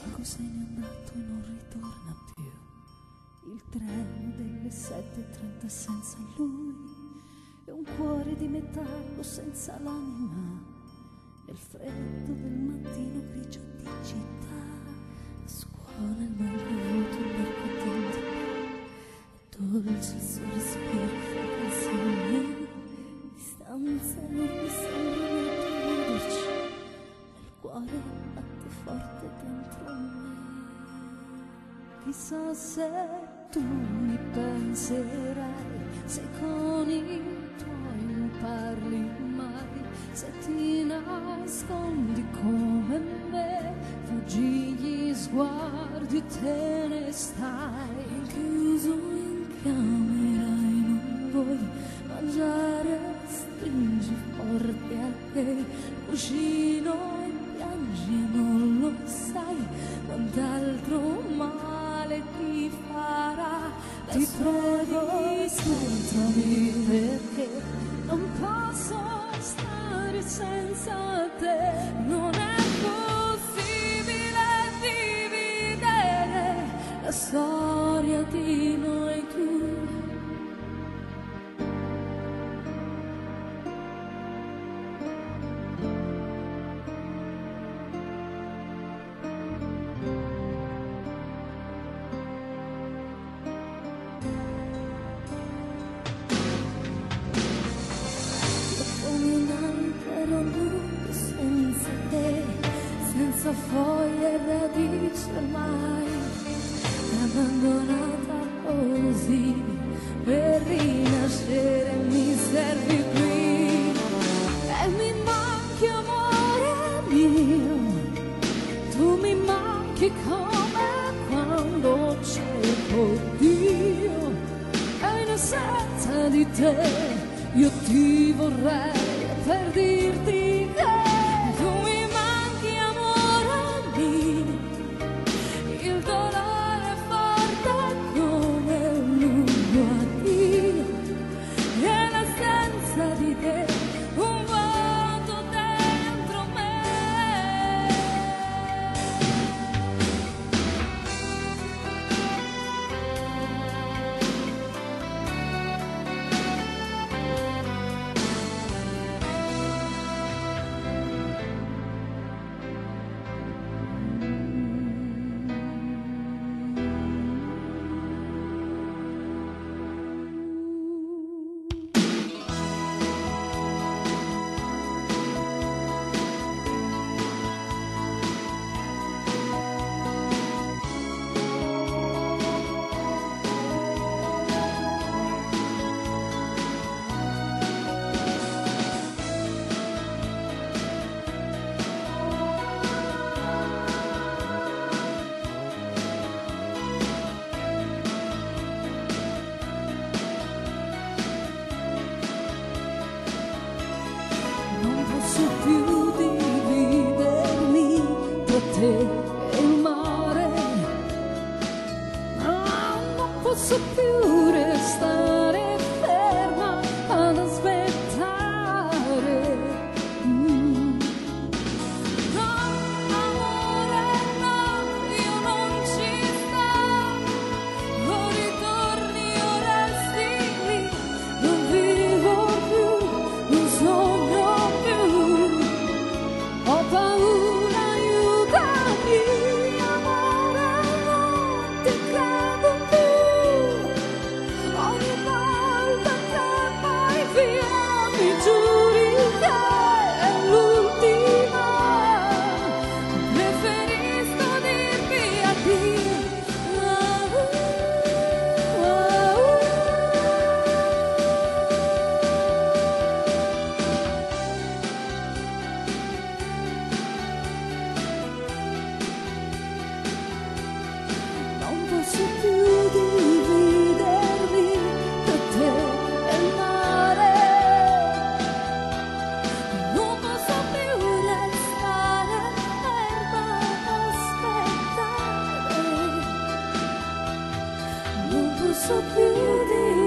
se n'è andato e non ritorna più. Il treno delle 7:30 senza lui e un cuore di metallo senza l'anima. Nel freddo del mattino grigio di città, a scuola il mal bevuto, il mercatino dolce il suo respiro, fra canzoni di stanza non mi sembra dividerci, il cuore batte forte dentro me. Chissà se tu mi penserai, se con i tuoi non parli mai, se ti nascondi come me, fuggi gli sguardi e te ne stai chiuso in camera e non vuoi mangiare, stringi forte a te cuscino e piangi e non lo sai quant'altro male ti farà. Ti prego ascoltami perché non posso stare senza te, non è possibile dividere la storia di noi due. Senza te, senza foglie e radici ormai, abbandonata così, per rinascere mi servi qui e mi manchi amore mio, tu mi manchi come quando cerco Dio e in assenza di te io ti vorrei per dirti che tu mi manchi amore mio, il dolore è forte come un lungo addio e l'assenza di te un vuoto dentro me. Non posso più dividermi tra te e il mare, no, non posso più restare ferma ad aspettare. No, amore, no, io non ci sto, o ritorni o resti lì, non vivo più, non sogno più, ho paura, aiutami, amore, non ti credo più, ogni volta che vai via mi giuri che è l'ultima, preferisco dirvi addio. Non posso più dividermi tra te e il mare, non posso più restare ferma ad aspettare, non posso più dividermi.